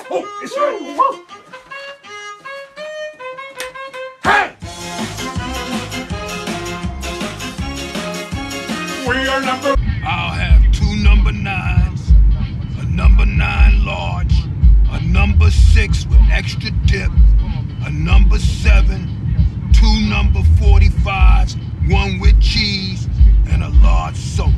Oh, it's right. Hey! We are number... I'll have 2 number 9s, a number 9 large, a number 6 with extra dip, a number 7, 2 number 45s, 1 with cheese, and a large soap.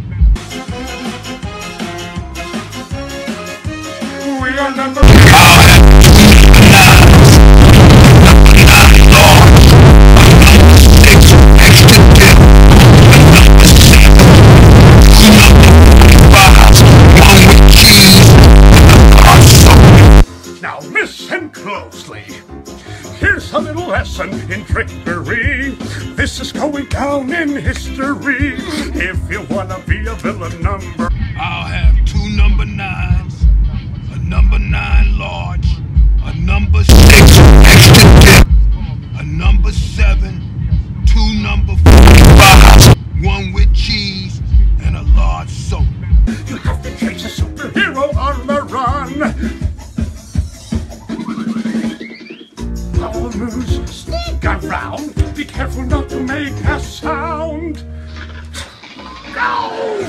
We are number... I'll have 2 number 9s, number 9 large, a number 6 with extra dip, a number 7, 2 number 45s, 1 with cheese, and a large soap. Now listen closely. Here's a little lesson in trickery. This is going down in history. If you wanna be a villain number... I'll have 2 number 9s, a number 9 large, a number 6 extra dip, a number 7, 2 number 45s, 1 with cheese, and a large soap. You have to chase a superhero on the run. Power moves sneak around. Be careful not to make a sound. Go!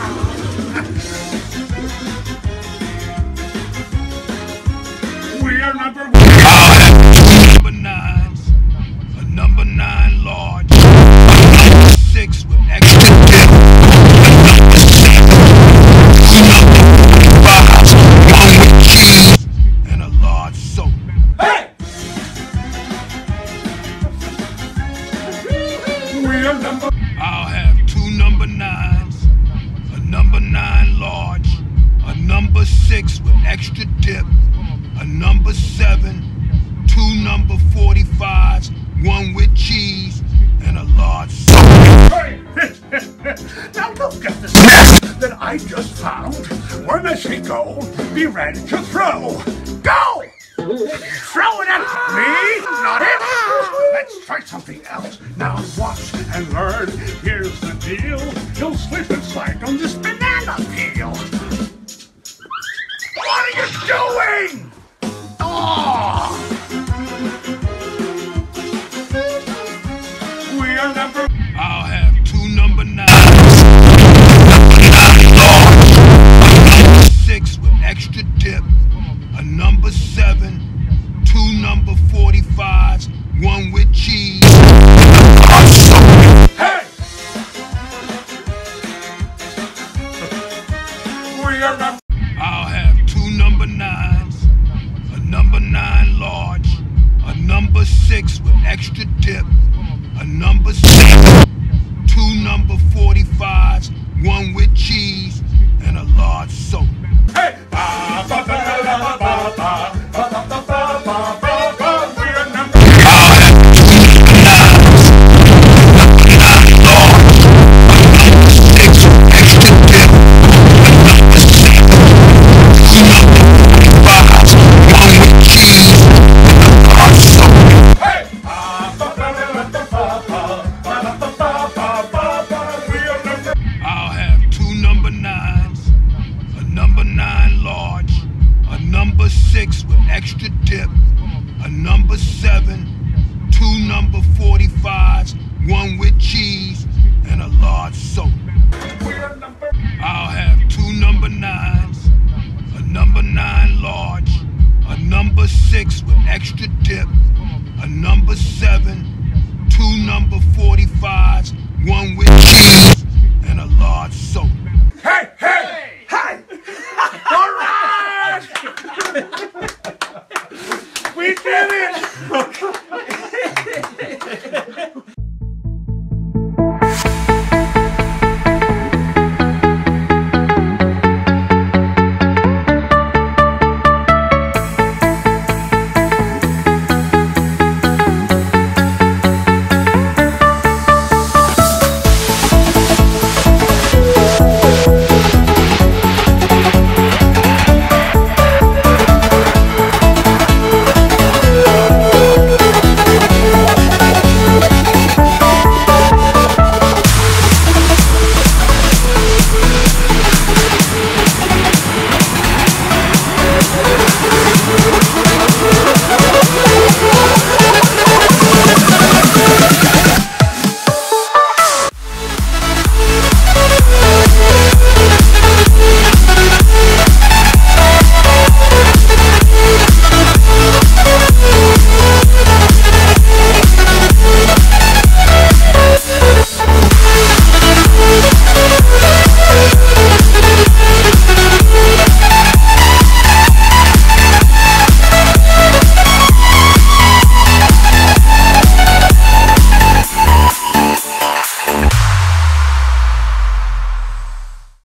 We are number 1. I'll have 2 number 9s, a number 9 large, a number 6 with extra dip, a number 7, 2 number 45s, 1 with cheese, and a large soap. Hey! We are number... I'll have 2 number 9s, a number 9 large, a number 6 with extra dip, a number 7, 2 number 45s, 1 with cheese, and a large soap. Hey! Now look at this mess that I just found. When I say go, be ready to throw. Go! Throw it at me, not it. Let's try something else. Now watch and learn. Here's the deal. You'll slip and slide on this banana peel. What are you doing? Oh! We are number... I'll have 2 number 9s, number 9 large, a number 6 with extra dip, a number 7, 2 number 45s, 1 with cheese, and a large soap. Hey! We are number... I'll have 2 number 9s, a number 9 large, a number 6 with extra dip, a number 7, 2 number 45s, 1 with cheese, and a large soap. Hey! Ba, ba, ba, ba, ba, ba, ba, ba, ba, ba, ba, ba, ba. We are number... I'll have 2 number 9s, number 9 large, a number 6 with extra dip, a number 7, 2 number 45s, 1 with cheese, and a large soap. Hey! Ba, ba, ba, ba, ba, ba, ba, ba, ba, ba, ba, ba. We are number... I'll have 2 number 9s, a number 9 large, a number 6 with extra dip, a number 7, 2 number 45s, 1 with cheese, and a large soap. We are number... I'll have 2 number 9s, a number 9 large, a number 6 with extra dip, a number 7, 2 number 45s, 1 with cheese, and a large soap. Hey! Hey!